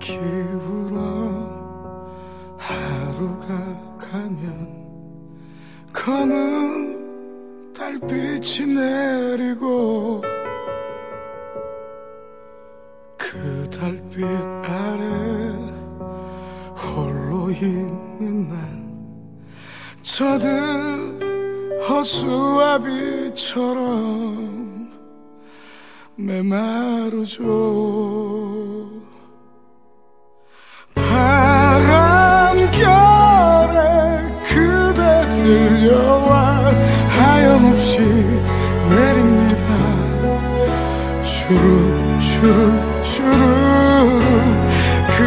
기울어 하루가 가면 검은 달빛이 내리고 그 달빛 아래 홀로 있는 난 저들 허수아비처럼 메마르죠. 바람결에 그대 들려와 하염없이 내립니다. 주룩주룩 주룩 그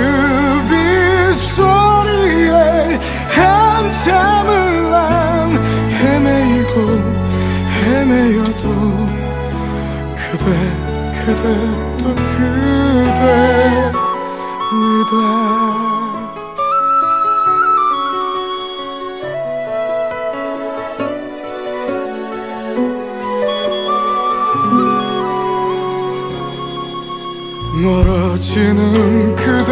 빗소리에 한참을 난 헤매이고 헤매여도 그대 또 그대입니다. 멀어지는 그대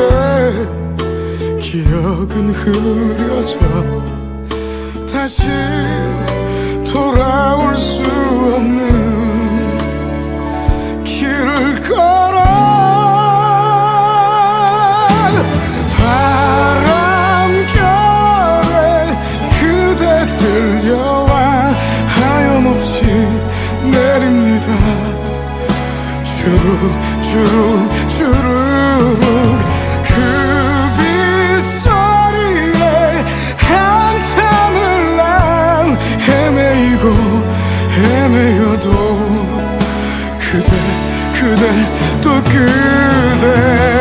기억은 흐려져 다시 돌아올 수 없는 길을 걸어 바람결에 그대 들려와 하염없이 내립니다. 주룩주룩 그 빗소리에 한참을 난 헤매이고 헤매여도 그대 또 그대